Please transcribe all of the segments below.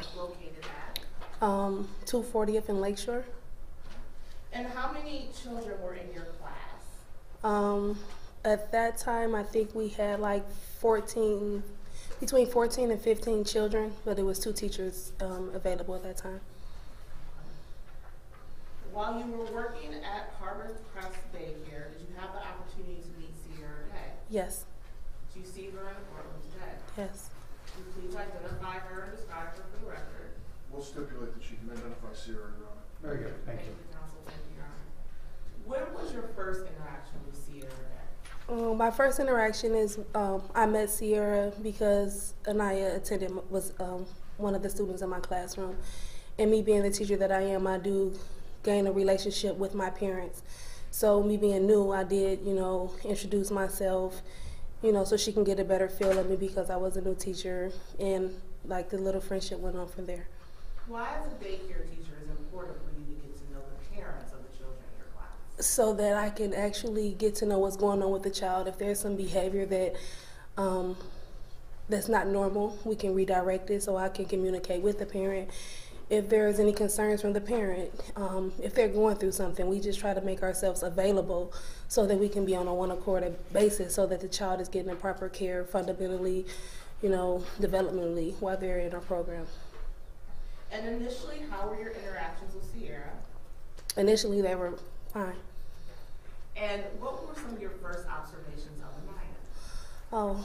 located at? 240th and Lakeshore. And how many children were in your class? At that time, I think we had like between 14 and 15 children, but it was 2 teachers available at that time. While you were working at Harbor Crest Daycare, did you have the opportunity to meet Sierra today? Yes. Did you see her in the courtroom today? Yes. Could you please identify her and describe her for the record? We'll stipulate that she can identify Sierra, Your Honor. Very good, thank you. Counsel. Thank you, Your Honor. When was your first interaction with Sierra today? My first interaction is I met Sierra because Anaya was one of the students in my classroom. And me being the teacher that I am, I do gain a relationship with my parents. So me being new, I did, introduce myself, so she can get a better feel of me because I was a new teacher, and like the little friendship went on from there. Why, as a daycare teacher, is it important for you to get to know the parents of the children in your class? So that I can actually get to know what's going on with the child. If there's some behavior that that's not normal, we can redirect it so I can communicate with the parent. If there's any concerns from the parent, if they're going through something, we just try to make ourselves available so that we can be on a one accord basis so that the child is getting the proper care fundamentally, developmentally while they're in our program. And initially, how were your interactions with Sierra? Initially, they were fine. And what were some of your first observations of Anaya? Oh,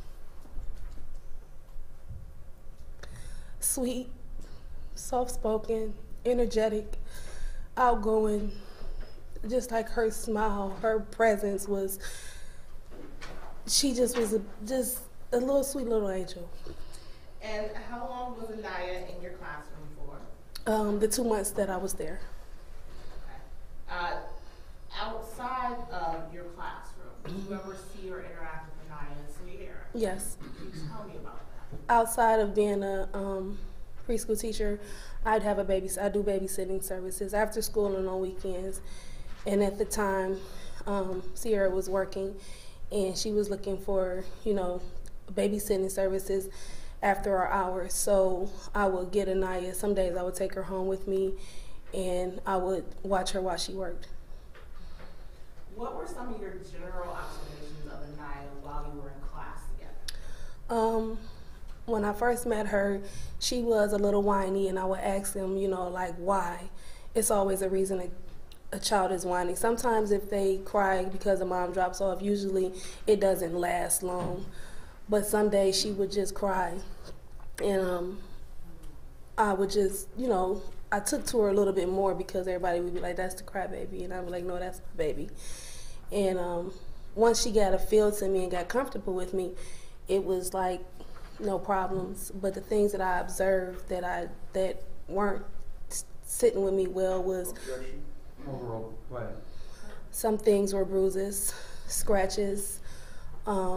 sweet, soft-spoken, energetic, outgoing. Just like her smile, her presence was, she just was just a little sweet little angel. And how long was Anaya in your classroom for? The 2 months that I was there. Okay. Outside of your classroom, did you ever see or interact with Anaya and Sierra? Yes. Can you tell me about that? Outside of being a preschool teacher, I do babysitting services after school and on weekends. And at the time, Sierra was working, and she was looking for, babysitting services after our hours. So I would get Anaya. Some days I would take her home with me, and I would watch her while she worked. What were some of your general observations of Anaya while you were in class together? When I first met her, she was a little whiny, and I would ask them, why? It's always a reason a child is whining. Sometimes if they cry because the mom drops off, usually it doesn't last long. But some days she would just cry, and I would just, I took to her a little bit more because everybody would be like, that's the crybaby, and I was like, no, that's my baby. And once she got a feel to me and got comfortable with me, it was like no problems. But the things that I observed that weren't sitting with me well was Objection. Overall, go ahead. some things were bruises, scratches, a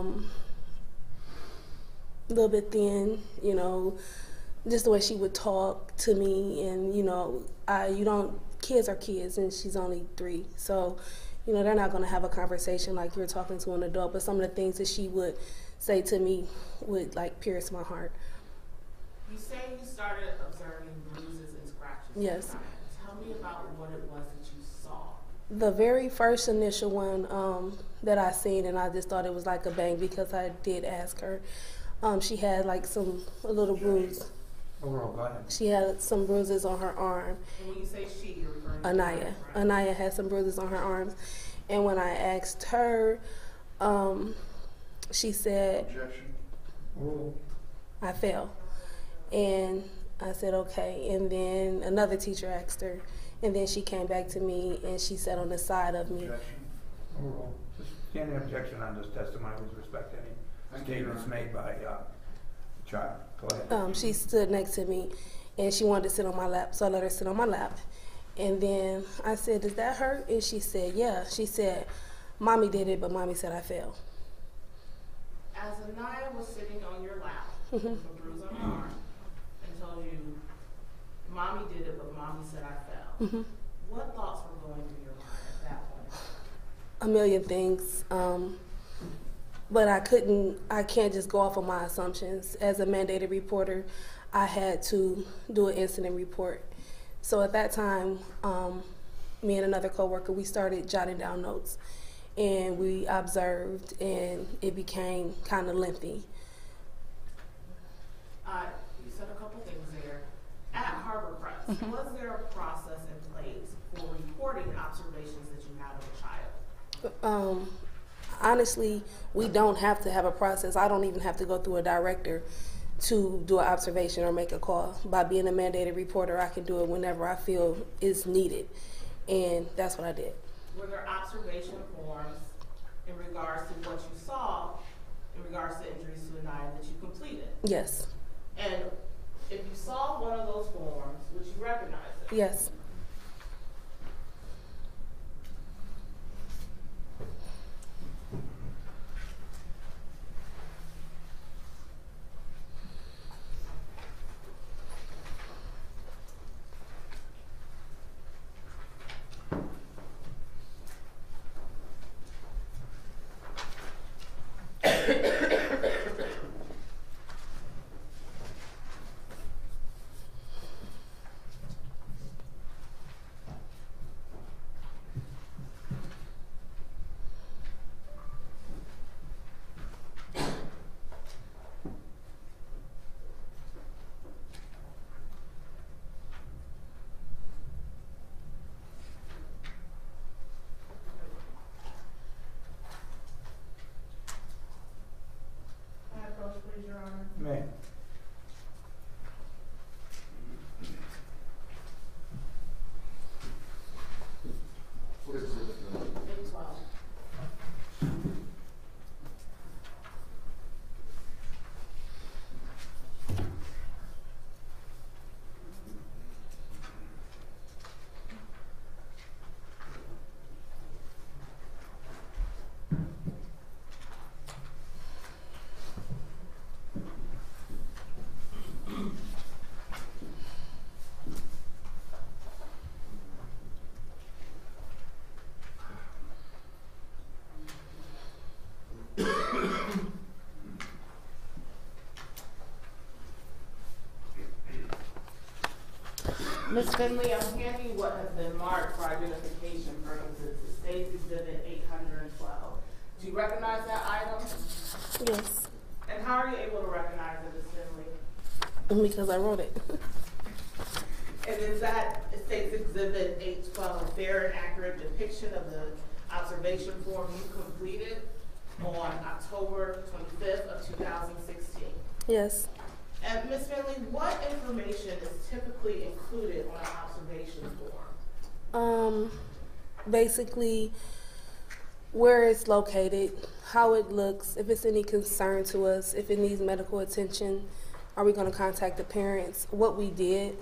little bit thin, just the way she would talk to me, and kids are kids, and she's only 3, so they're not going to have a conversation like you're talking to an adult. But some of the things that she would say to me would pierce my heart. You say you started observing bruises and scratches. Yes. Tell me about what it was that you saw. The very first initial one that I seen, and I just thought it was like a bang because I did ask her. She had a little bruise. Overall, go ahead. She had some bruises on her arm. And when you say she, you're referring to Anaya. her, right? Anaya had some bruises on her arms. And when I asked her, she said, Objection. Rule. I fell. And I said, okay. And then another teacher asked her. And then she came back to me, and she sat on the side of me. Objection. Overall. Just standing objection on this testimony with respect to any statements made by the child. Go ahead. She stood next to me, and she wanted to sit on my lap, so I let her sit on my lap. And then I said, does that hurt? And she said, yeah. She said, Mommy did it, but Mommy said I fell. As Anaya was sitting on your lap with a bruise on her arm and told you, Mommy did it, but Mommy said I fell, what thoughts were going through your mind at that point? A million things. But I can't just go off of my assumptions. As a mandated reporter, I had to do an incident report. So at that time, me and another coworker, we started jotting down notes, and we observed, and it became kind of lengthy. You said a couple things there. At Harbor Crest, was there a process in place for reporting observations that you had of a child? Honestly, we don't have to have a process. I don't even have to go through a director to do an observation or make a call. By being a mandated reporter, I can do it whenever I feel is needed, and that's what I did. Were there observation forms in regards to what you saw in regards to injuries to Anaya that you completed? Yes. And if you saw one of those forms, would you recognize it? Yes. Please, Your Honor. May. What is it? 812. Ms. Finley, I'm handing you what has been marked for identification purposes, the State's Exhibit 812. Do you recognize that item? Yes. And how are you able to recognize it, Ms. Finley? Because I wrote it. And is that State's Exhibit 812 a fair and accurate depiction of the observation form you completed on October 25th of 2016? Yes. And Ms. Finley, what information is typically included on an observation form? Basically, where it's located, how it looks, if it's any concern to us, if it needs medical attention, are we going to contact the parents, what we did.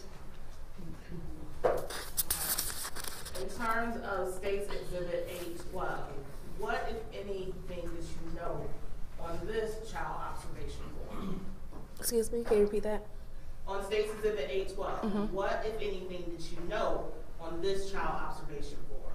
In terms of State's Exhibit 812, what, if anything, did you know on this child observation form? Excuse me, can you repeat that? On State's Exhibit 812, what, if anything, did you know on this child observation form?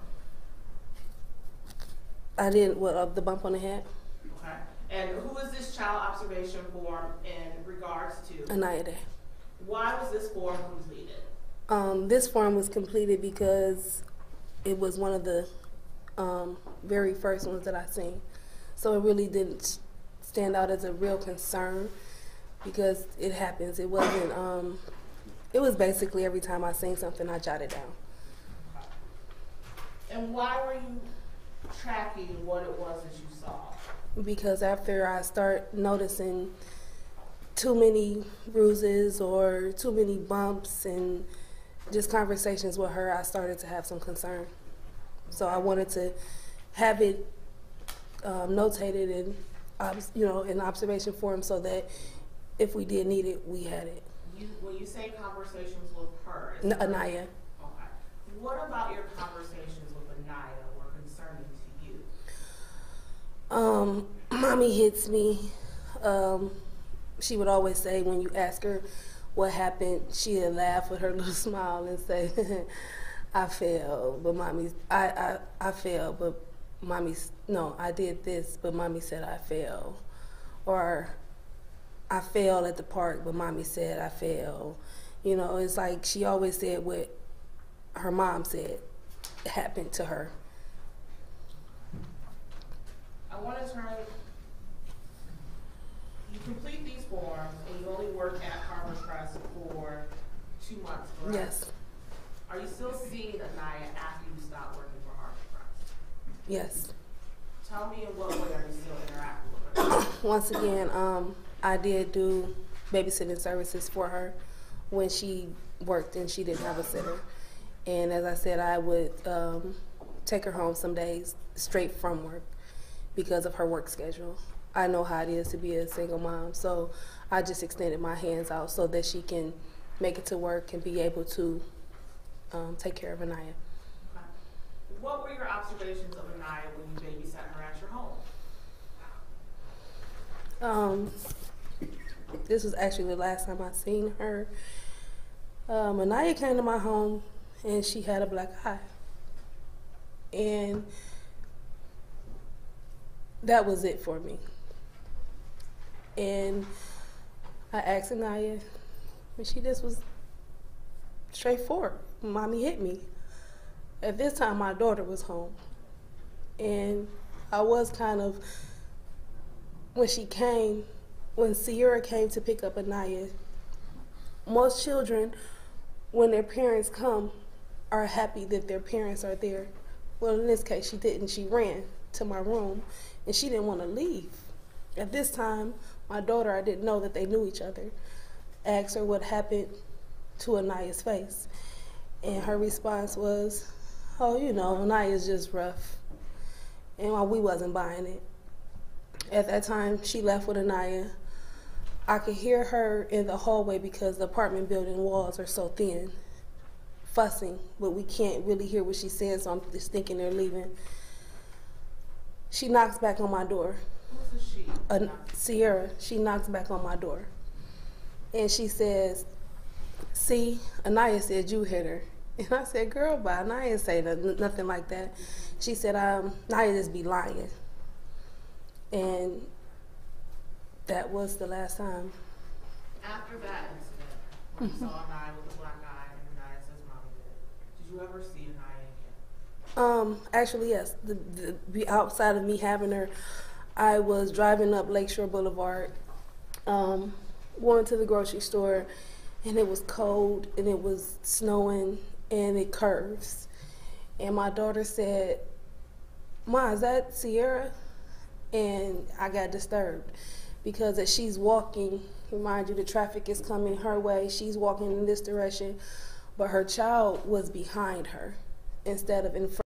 I did the bump on the head? Okay. And who is this child observation form in regards to? Anaya Day. Why was this form completed? This form was completed because it was one of the very first ones that I seen. So it really didn't stand out as a real concern because it happens. It wasn't, it was basically every time I seen something, I jotted down. And why were you tracking what it was that you saw? Because after I start noticing too many bruises or too many bumps and just conversations with her, I started to have some concern. So I wanted to have it notated in, in observation form so that if we did need it, we had it. When you say conversations with her, Anaya. Okay. What about your conversations with Anaya were concerning to you? Mommy hits me. She would always say when you ask her what happened, she'd laugh with her little smile and say, I fell, but mommy's, I fell, but mommy's, no, I did this, but mommy said I fell. Or I fell at the park, but mommy said I fell. You know, it's like she always said what her mom said happened to her. I want to turn, you complete these forms and you only work at Harbor Crest for 2 months, correct? Yes, Are you still seeing Anaya after you stop working for Harbor Crest? yes. Tell me in what way are you still interacting with her? Once again, I did do babysitting services for her when she worked and she didn't have a sitter. And as I said, I would take her home some days straight from work because of her work schedule. I know how it is to be a single mom, so I just extended my hands out so that she can make it to work and be able to take care of Anaya. Okay. What were your observations of Anaya when you babysat her at your home? This was actually the last time I seen her. Anaya came to my home and she had a black eye. And that was it for me. And I asked Anaya, and she just was straightforward. Mommy hit me. At this time, my daughter was home. And I was kind of, when Sierra came to pick up Anaya, most children, when their parents come, are happy that their parents are there. Well, in this case, she didn't. She ran to my room, and she didn't want to leave. At this time, my daughter, I didn't know that they knew each other, asked her what happened to Anaya's face. And her response was, oh, you know, Anaya's just rough. And we wasn't buying it. At that time, she left with Anaya. I could hear her in the hallway because the apartment building walls are so thin, fussing, but we can't really hear what she says, so I'm just thinking they're leaving. She knocks back on my door. Who's the she? Sierra, she knocks back on my door. And she says, see, Anaya said you hit her. And I said, girl, bye. Anaya say nothing like that. She said, Anaya just be lying. And that was the last time. After that incident, when you saw Anaya with the black eye and Anaya says mommy did you ever see Anaya again? Actually, yes. Outside of me having her, I was driving up Lakeshore Boulevard, going to the grocery store, and it was cold, and it was snowing, and it curves. And my daughter said, Ma, is that Sierra? And I got disturbed because as she's walking, remind you the traffic is coming her way, she's walking in this direction, but her child was behind her instead of in front.